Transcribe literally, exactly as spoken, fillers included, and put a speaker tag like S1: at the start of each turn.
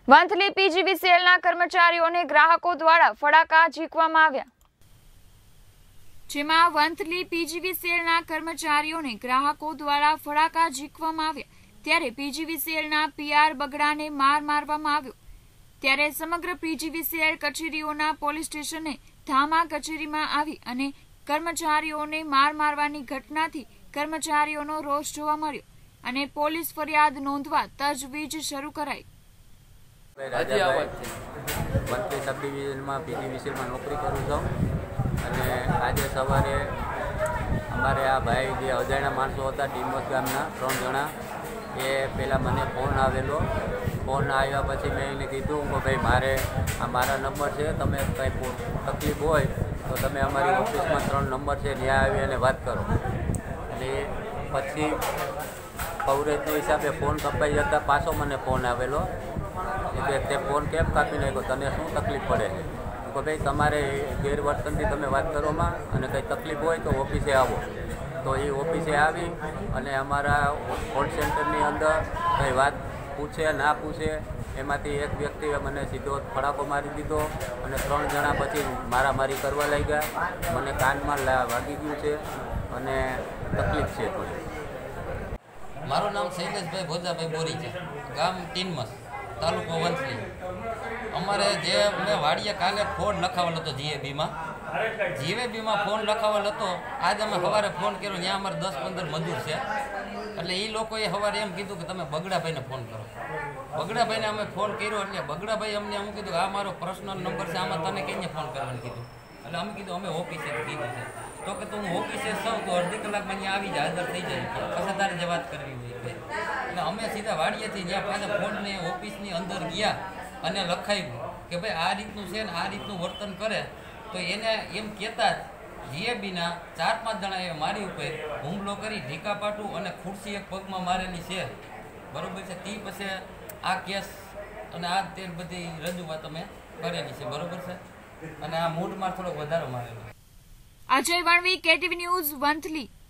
S1: વંથલી પીજીવીસીએલના કર્મચારીઓને ગ્રાહકો દ્વારા ફટાકા ઝીંકવામાં આવ્યા, જેમાં વંથલી પીજીવીસીએલના કર્મચારીઓને ગ્રાહકો દ્વારા ફટાકા ઝીંકવામાં આવ્યા ત્યારે પીજીવીસીએલના પીઆર બગડાને માર મારવામાં આવ્યો ત્યારે સમગ્ર પીજીવીસીએલ કચેરીઓના પોલીસ સ્ટેશને ધામા કચેરીમાં આવી અને કર્મચારીઓને માર મારવાની ઘટનાથી કર્મચારીઓનો રોષ જોવા મળ્યો અને પોલીસ ફરિયાદ નોંધવા તજવીજ શરૂ કરાઈ।
S2: મંત્રી સબ ડિવિઝનમાં પીજીવીસીએલમાં નોકરી કરું છું અને આજે સવારે અમારે આ ભાઈ જે અજાણ્યા માણસો હતા ટીમોસ ગામના ત્રણ જણા એ પહેલાં મને ફોન આવેલો। ફોન આવ્યા પછી મેં એને કીધું કે ભાઈ મારે આ મારા નંબર છે, તમે કંઈ તકલીફ હોય તો તમે અમારી ઓફિસમાં ત્રણ નંબર છે ત્યાં આવી અને વાત કરો। અને પછી કવરેજના હિસાબે ફોન કપાઈ જતાં પાછો મને ફોન આવેલો કે તે ફોન કેમ કાપી નાખ્યો, તને શું તકલીફ પડે છે? તો ભાઈ તમારે ગેરવર્તનથી તમે વાત કરોમાં અને કંઈ તકલીફ હોય તો ઓફિસે આવો। તો એ ઓફિસે આવી અને અમારા કોલ સેન્ટરની અંદર કંઈ વાત પૂછે ના પૂછે એમાંથી એક વ્યક્તિએ મને સીધો ફડાકો મારી દીધો અને ત્રણ જણા પછી મારામારી કરવા લાગ્યા। મને કાનમાં વાગી ગયું છે અને તકલીફ છે થોડી।
S3: મારું નામ શૈલેષભાઈ ભોજાભાઈ બોરી છે, ગામ ટીનમસ, તાલુકો વંથલી। અમારે જે મેં વાડીએ કાલે ફોન લખાવેલો હતો જીએબીમાં જીએબીમાં ફોન લખાવેલો હતો। આજે અમે સવારે ફોન કર્યો, ત્યાં અમારે દસ પંદર મજૂર છે એટલે એ લોકોએ સવારે એમ કીધું કે તમે બગડાભાઈને ફોન કરો। બગડાભાઈને અમે ફોન કર્યો એટલે બગડાભાઈ અમને એમ કીધું કે આ મારો પર્સનલ નંબર છે, આમાં તને કઈને ફોન કરવાનું કીધું। એટલે અમે કીધું અમે ઓફિસે કીધું છે તો કે તું ઓફિસે સૌ તો અડધી કલાકમાં અહીંયા આવી જાય, હાજર થઈ જાય, પછી તારે જે વાત કરવી હોય। એટલે અમે સીધા વાડીએથી જ્યાં પાછા ફોનને ઓફિસની અંદર ગયા અને લખાવ્યું કે ભાઈ આ રીતનું છે ને આ રીતનું વર્તન કરે તો એને એમ કહેતા જ જીએબીના ચાર પાંચ જણાએ મારી ઉપર હુમલો કરી ઢીકા પાટું અને ખુરશી એક પગમાં મારેલી છે, બરાબર છે। તે પછી આ કેસ અને આ તે બધી રજૂઆત અમે કરેલી છે, બરાબર છે। અને આ મૂડમાં થોડોક વધારો મારેલો।
S1: Ajay Vanvi, KTV news, Vanthali.